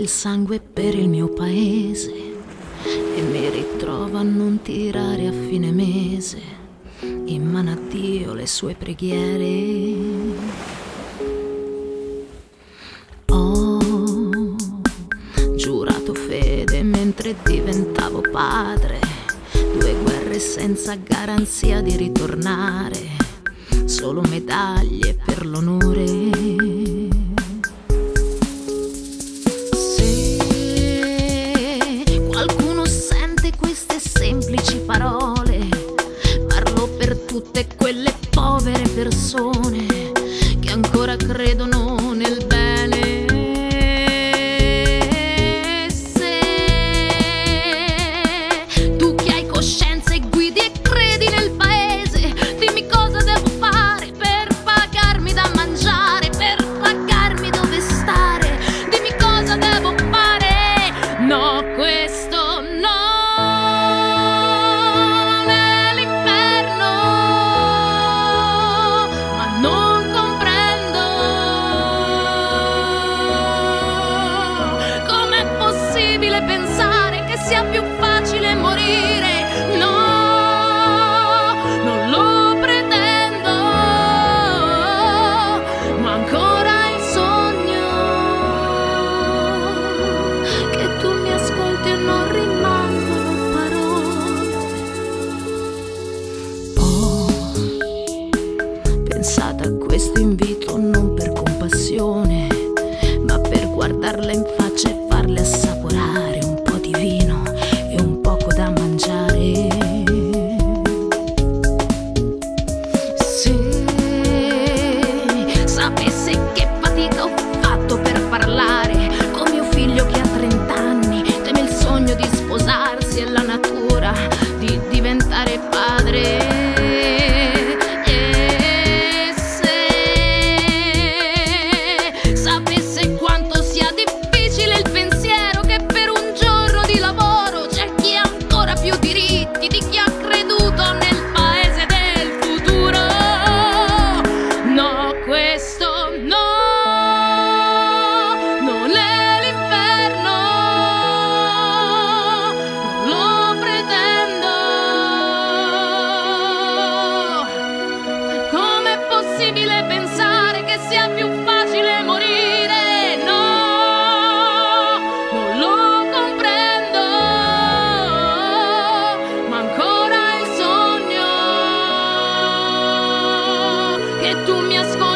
sangue per il mio paese e mi ritrovo a non tirare a fine mese in mano a Dio le sue preghiere. Ho giurato fede mentre diventavo padre, 2 guerre senza garanzia di ritornare, solo medaglie per l'onore. Semplici parole, parlo per tutte quelle povere persone che ancora credono nel bene. Se tu che hai coscienza e guidi e credi nel paese, dimmi cosa devo fare per pagarmi da mangiare, per pagarmi dove stare, dimmi cosa devo fare. No, questo no. Pensare che sia più facile morire, no, non lo pretendo, ma ancora il sogno che tu mi ascolti e non rimangono parole. Ho pensato a questo invito non per compassione, ma per guardarla in faccia e farle assaporare un po' di vino e un poco da mangiare. Se sapesse che fatica ho fatto per parlare con mio figlio che ha 30 anni, teme il sogno di sposarsi e la natura di diventare padre. Pensare che sia più facile morire, no, non lo comprendo, ma ancora il sogno che tu mi ascolti.